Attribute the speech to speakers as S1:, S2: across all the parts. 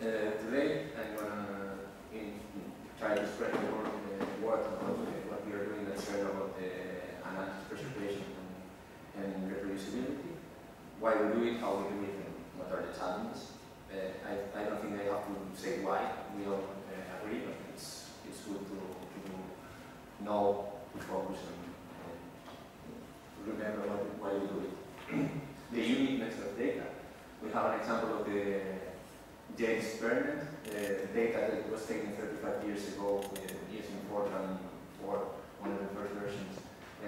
S1: Today I'm going to try to spread the word about what we are doing at CERN about analysis, preservation, and reproducibility. Why we do it, how we do it, and what are the challenges. I don't think I have to say why. We all agree, but it's good to know, to focus, and remember why we do it. The uniqueness of data. We have an example of the James experiment, data that was taken 35 years ago using Fortran for one of the first versions.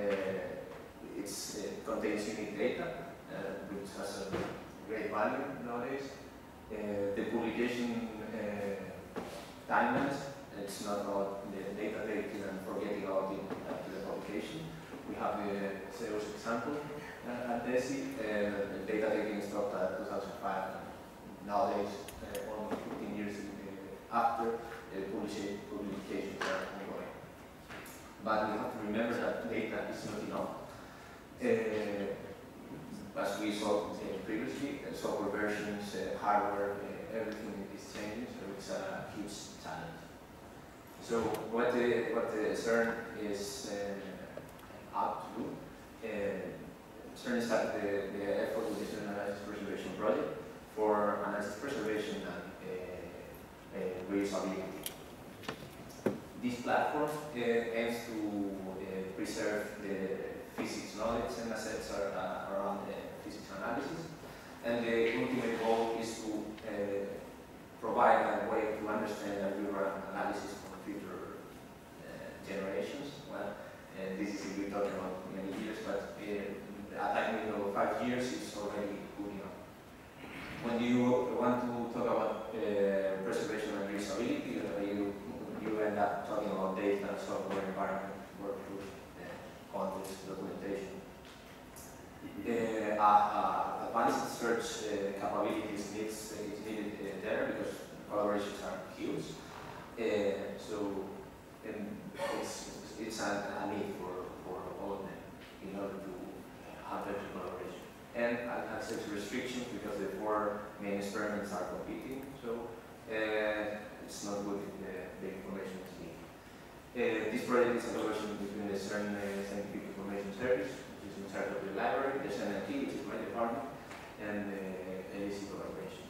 S1: It contains unique data, which has a great value nowadays. The publication timelines, it's not about the data taken and forgetting about it after the publication. We have the sales example at DESI, data taking stopped at 2005. Nowadays, almost 15 years after publications are ongoing. But we have to remember that data is not enough. As we saw previously, software versions, hardware, everything is changing, so it's a huge challenge. So what the CERN is out to do, CERN started the effort with the CERN Analysis Preservation Project for analysis preservation and reusability. This platform aims to preserve the physics knowledge and assets around physics analysis, and the ultimate goal is to provide a way to understand and rerun analysis for future generations. Well, this is if we're talking about many years, but a time window of 5 years is already good enough. When you want to talk about preservation and reusability, you end up talking about data, software, environment, workflows, context, documentation. Advanced search capabilities is needed there because collaborations are huge. So it's a need for all of them in order to have better collaboration. And access restrictions because the 4 main experiments are competing, so it's not good if the information is leaked. This project is a collaboration between the CERN Scientific Information Service, which is in charge of the library, the CERN-IT, which is my department, and LEC collaborations.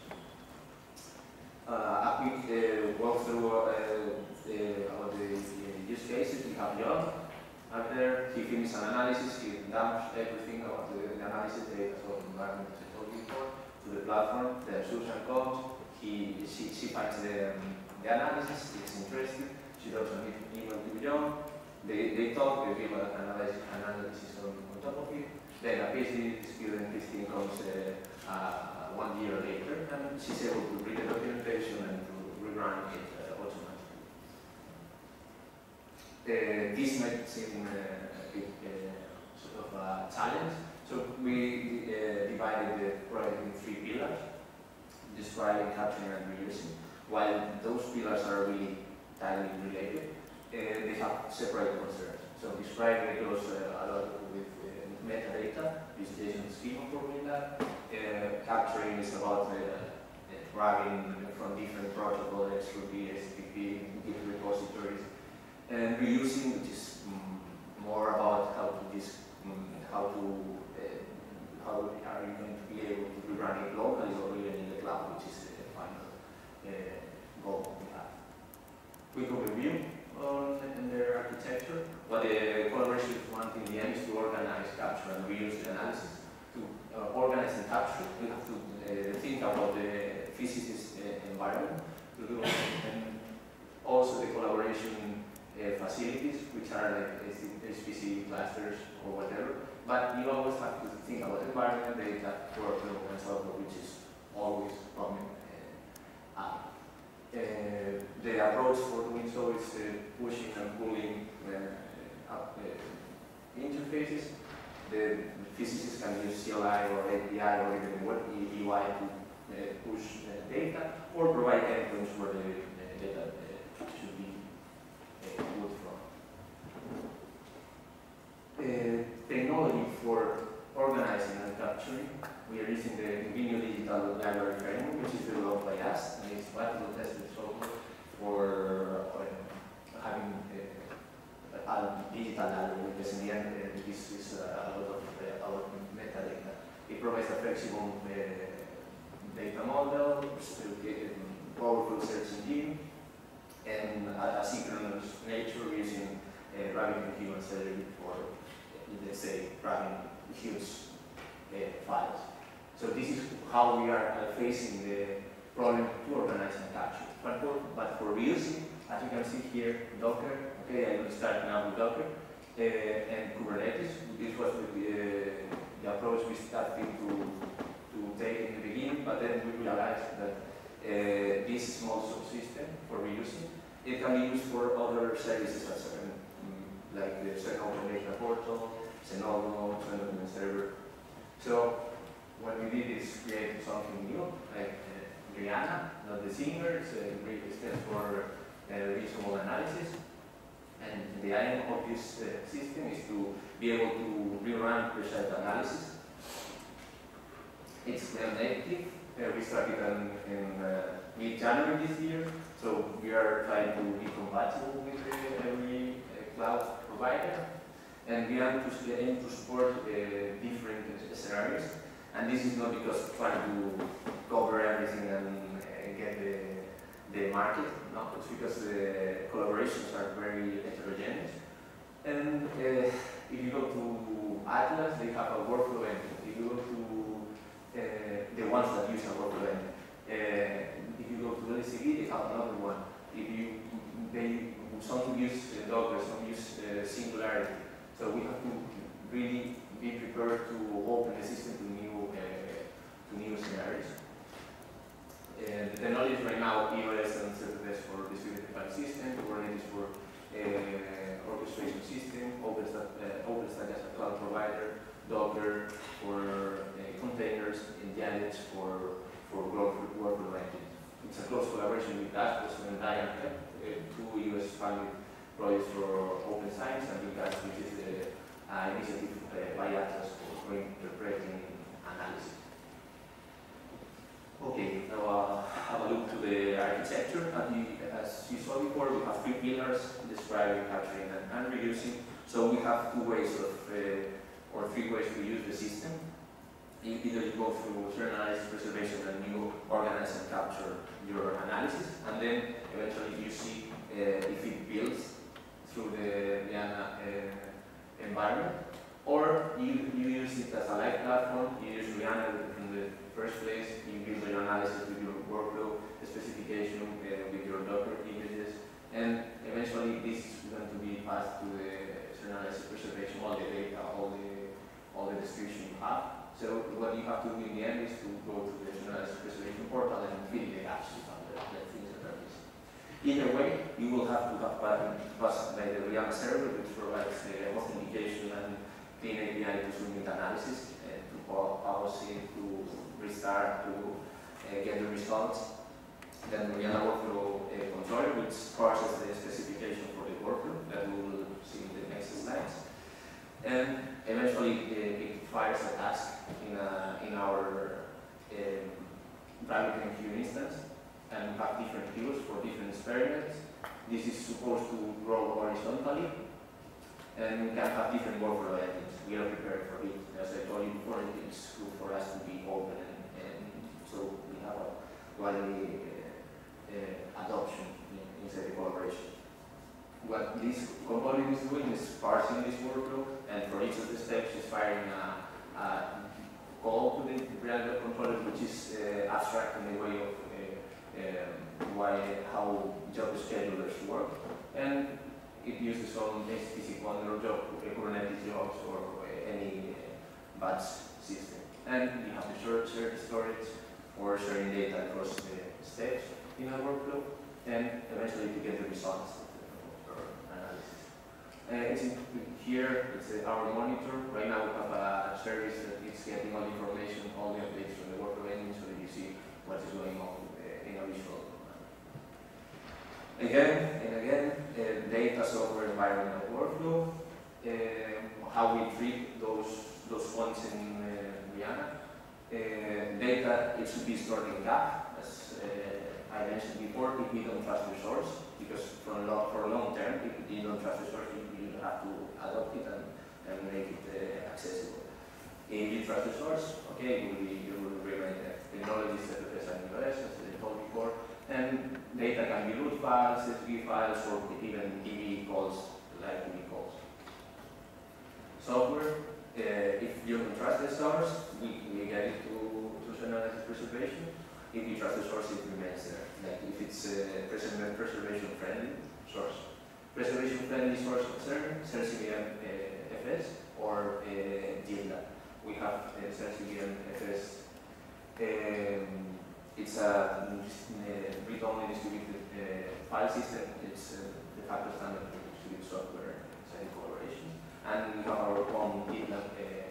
S1: A quick walkthrough of the use cases. We have John up there. He finished an analysis. He dumps everything about the analysis data, so environment as I told you before, to the platform. The Susan comes. She finds the analysis. It's interesting. She does an email to John. They talk. They give an analysis on top of it. Then a PhD student, Christine, comes 1 year later, and she's able to read the documentation and to rerun it automatically. This might seem a bit sort of a challenge. So we divided the project in 3 pillars: describing, capturing, and reusing. While those pillars are really tightly related, they have separate concerns. So describing goes a lot with metadata, visualization schema for doing that. Capturing is about grabbing from different protocols, XRP, STP, Git repositories. And reusing, which is more about how are you going to be able to rerun it locally or even in the cloud, which is the final goal we have. Quick overview on their architecture. What the collaboration wants in the end is to organize, capture, and reuse the analysis. To organize and capture, we have to think about the physicist environment to do, and also the collaboration facilities, which are like HPC clusters or whatever. But you always have to think about environment, data, workflow, and software, which is always coming up. The approach for doing so is pushing and pulling up interfaces. The physicists can use CLI or API or even web UI to push data, or provide endpoints where the data should be pulled from. Technology for organizing and capturing. We are using the Ingenio Digital Library Framework, which is developed by us, and it's widely flexible data model, powerful search engine, and asynchronous nature using RabbitMQ and Celery for, let's say, running huge files. So this is how we are facing the problem to organize and capture. But for reusing, as you can see here, Docker, okay, I will start now with Docker, and Kubernetes. This was the approach we started to take in the beginning, but then we realized that this small subsystem for reusing, it can be used for other services as like the Zenodo Data Portal, Zenodo, Zenodo Server. So what we did is create something new, like Rihanna, not the singer, it's a great step for reasonable analysis. And the aim of this system is to be able to rerun result analysis. It's native. We started in mid-January this year, so we are trying to be compatible with every cloud provider. And we aim to support different scenarios. And this is not because trying to cover everything and get the market. No, it's because the collaborations are very heterogeneous. And if you go to Atlas, they have a workflow engine. If you go to the ones that use a workflow engine, if you go to LCD, they have another one. Some use Docker, some use Singularity. So we have to really be prepared to open the system to new scenarios. The technology right now, EOS and ZFS for distributed file system, Kubernetes for orchestration system, OpenStack as a cloud provider, Docker for containers, and Janets for workflow engine. It's a close collaboration with Atos and Diantech, two US funded projects for open science, and UCAS, which is the initiative by Atlas for interpreting analysis. Okay, now have a look to the architecture. As you saw before, we have three pillars describing, capturing, and reusing. So we have two ways or three ways to use the system. Either you go through analysis, preservation, and you organize and capture your analysis, and then eventually you see if it builds through the Rihanna environment, or you use it as a live platform. You use Rihanna in the first place, you build your analysis with your workflow specification, with your Docker images, and eventually this is going to be passed to the analysis preservation, all the data, all the description you have. So what you have to do in the end is to go to the analysis preservation portal and fill the gaps with the things that are missing. Either way, you will have to have passed by the Rihanna server, which provides authentication and clean API to submit analysis, to pause it, to restart, to get the results. Then the Rihanna workflow controller, which parses the specification for the workflow that we will see in the next slides. And eventually it fires a task in our RabbitMQ instance, and we have different queues for different experiments. This is supposed to grow horizontally, and we can have different workflow engines. We are prepared for it. As I told you before, it's good for us to be open, and so we have a widely adoption inside the collaboration. What this component is doing is parsing this workflow, and for each of the steps is firing a call to the Rihanna controller, which is abstract in the way of how job schedulers work, and it uses some HTTP control job, Kubernetes jobs, or any batch system. And we have the shared storage for sharing data across the steps in a workflow, and eventually to get the results of analysis. Here it's our monitor. Right now we have a service that is getting all the information, all the updates from the workflow engine, so that you see what is going on in a visual. Again and again, data, software, environment, and workflow. How we treat those points in Rihanna. Data, it should be stored in GAP, as I mentioned before, if you don't trust the source, because for long term, if you don't trust the source, you have to adopt it and make it accessible. If you trust the source, okay, you will remain there. Technologies ZFS and US, as I told before, and data can be root files, CSV files, or even DB calls, like DB calls. Software, if you don't trust the source, we get it to analysis preservation. If you trust the source, it remains there. Like if it's a preservation-friendly source. Preservation-friendly source concern, CertCVM FS or GitLab. We have CertCVM FS. It's a read-only distributed file system. It's de facto standard for distributed software side collaboration. And we have our own GitLab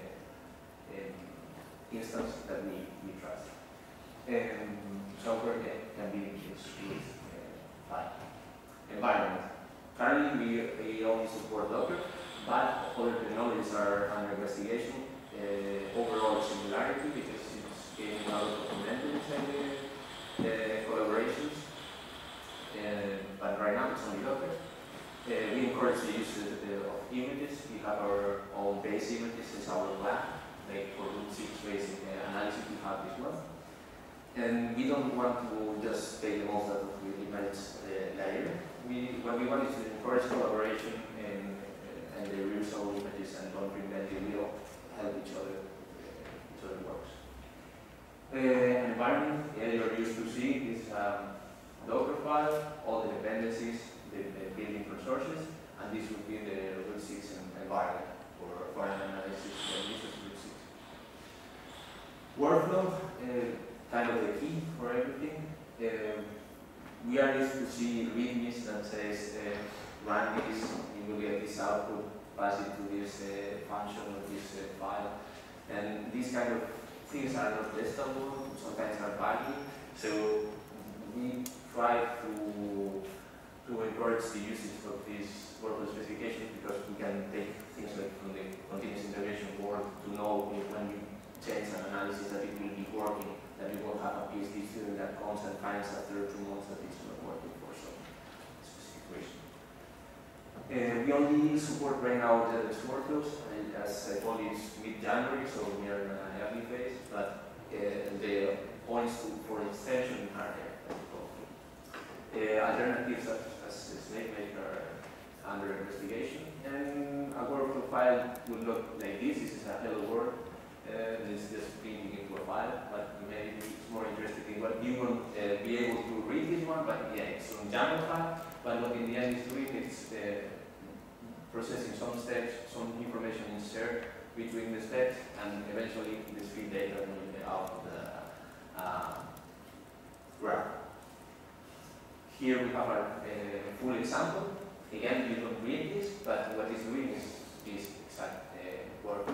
S1: instance that we trust. Software can be used with file. Environment. Currently, we only support Docker, but other technologies are under investigation. Overall similarity, because it's getting a lot of documented inside the collaborations. But right now, it's only Docker. We encourage the use of images. We have our own base images. It's our lab. Like for Root 6 basic analysis, we have this one. And we don't want to just take the most out of the image layer. What we want is to encourage collaboration and the reusable images and don't reinvent the wheel, help each other works. Environment, you're used to see this Docker file, all the dependencies, the building resources, and this would be the Root 6 environment for an analysis that uses Root 6. Workflow, kind of the key for everything. We are used to see readmes that says run this, you will get this output, pass it to this function or this file. And these kind of things are not testable, sometimes are buggy. So we try to encourage the usage of this workflow specification because we can take things like from the continuous integration board to know when you change an analysis that it will be working, that you won't have a PhD student that comes and finds after 2 months that it's not working for some specific reason. We only support right now the workflows, and as I told you, it's mid-January, so we are in an early phase, but the points for extension are there. Alternatives such as SnakeMaker are under investigation, and a workflow file will look like this. This is a hello world. It's just printing into a file, but maybe it's more interested in what you won't be able to read this one, but yeah, it's on YAML file, but what in the end it's doing, it's processing some steps, some information is shared between the steps, and eventually this feed data will be out of the graph. Here we have a full example. Again, you don't read this, but what it's doing is this exact work.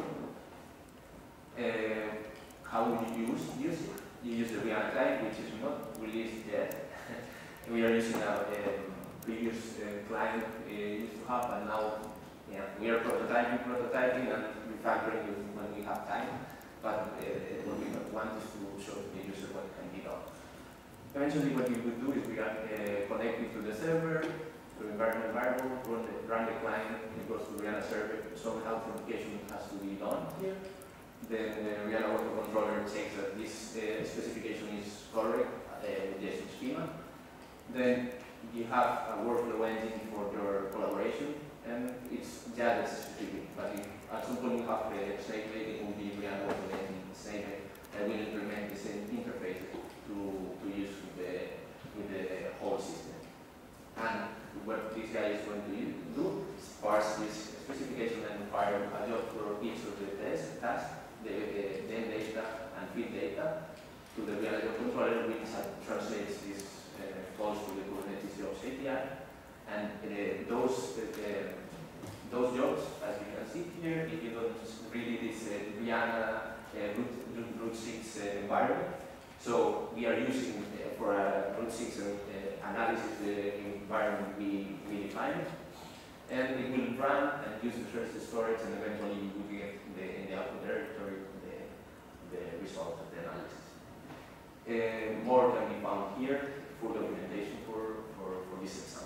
S1: How will you use it? You use the Rihanna client, which is not released yet. We are using a previous client used to have, and now we are prototyping and refactoring when we have time. But what we want is to show the user what can be done. Eventually, what we would do is we connect it to the server, to the environment variable, run the client, it goes to the Rihanna server. Some authentication has to be done here. Then the Rihanna autocontroller checks that this specification is correct with JSON schema. Then you have a workflow engine for your collaboration, and it's Java specific. But if at some point you have a SnakeMaker, it will be Rihanna workflow engine SnakeMaker that will implement the same interface to use with the whole system. And what this guy is going to do is parse this specification and fire a job for each of the tasks, the name data and feed data to the Rihanna controller, which translates this calls to the Kubernetes jobs API. And those jobs, as you can see here, if you don't really this Rihanna Root 6 environment. So we are using for a Root 6 analysis the environment we defined, and it will run and use the first storage, and eventually you will get in the output directory the result of the analysis. More can be found here, full documentation for this example.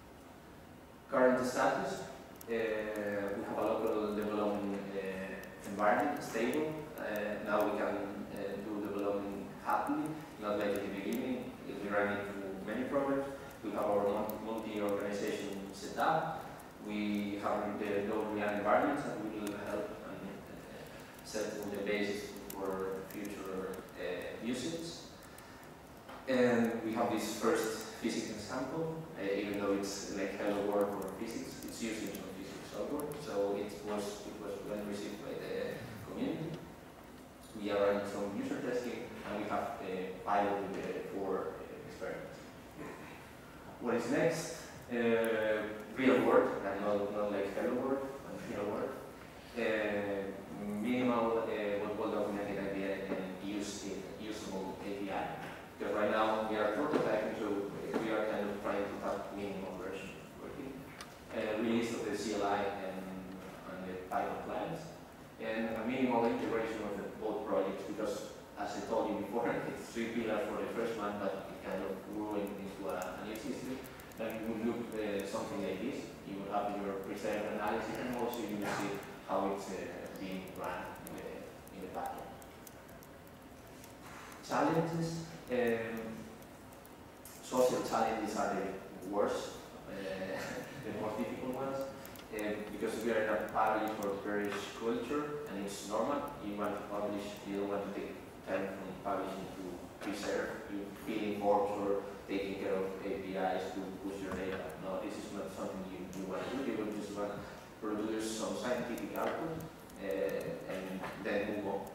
S1: Current status, we have a local development stable. Now we can do development happily, not like at the beginning. If we run into many problems, we have our multi-organization set up. We have the low real environments that will help and set the basis for future usage. And we have this first physics example, even though it's like hello world for physics, it's using some physics software, so it was well received by the community. We are running some user testing, and we have a pilot with 4 experiments. What is next? Real world, and not like hello world, but real world. Minimal, well documented idea and usable API. Because right now we are prototyping, so we are kind of trying to have minimal version working. Release of the CLI and the Python clients, and a minimal integration of the both projects, because as I told you before, it's 3 pillars for the first one, but it kind of grew into a new system. Then it would look something like this. You would have your preset analysis, and also you will see how it's being run in the backend. Challenges. Social challenges are the worst, the most difficult ones, because we are in a publish or perish culture, and it's normal. You want to publish, you don't want to take time from publishing to preserve, you filling forms or taking care of APIs to push your data. No, this is not something you want to do. You will just want to produce some scientific output and then move on.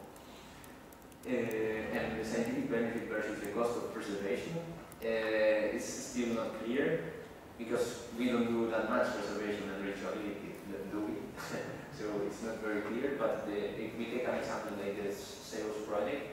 S1: And the scientific benefit versus the cost of preservation is still not clear, because we don't do that much preservation and reachability, do we? So it's not very clear, but if we take an example like this sales project,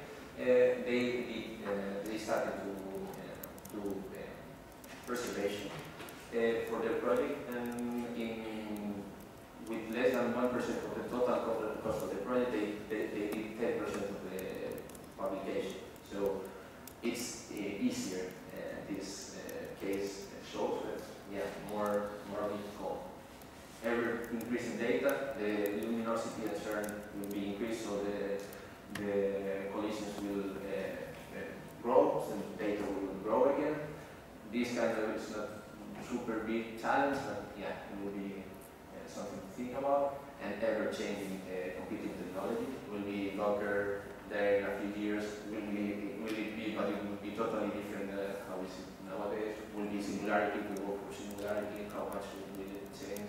S1: they started to do preservation for their project, and with less than 1% of the total cost of the project, they did 10% of the publication. So it's easier. This case shows that, yeah, more difficult. Ever increasing data, the luminosity and CERN will be increased, so the collisions will grow, so the data will grow again. This kind of is not super big challenge, but yeah, it will be something to think about. And ever-changing computing technology will be longer there in a few years. Will it be, but it will be totally different how we see it nowadays. Will be singularity, we go for singularity, how much will it change?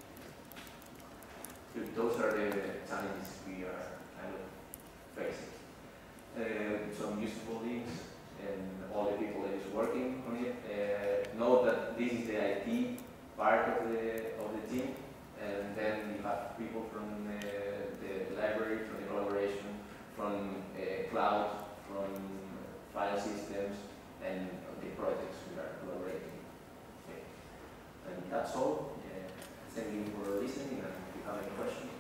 S1: So those are the challenges we are kind of facing. Some useful links and all the people that is working on it. Know that this is the IT part of the team, and then you have people from the library, from the collaboration, from cloud, from file systems, and the projects we are collaborating. Okay. And that's all. Thank you for listening, and if you have any questions.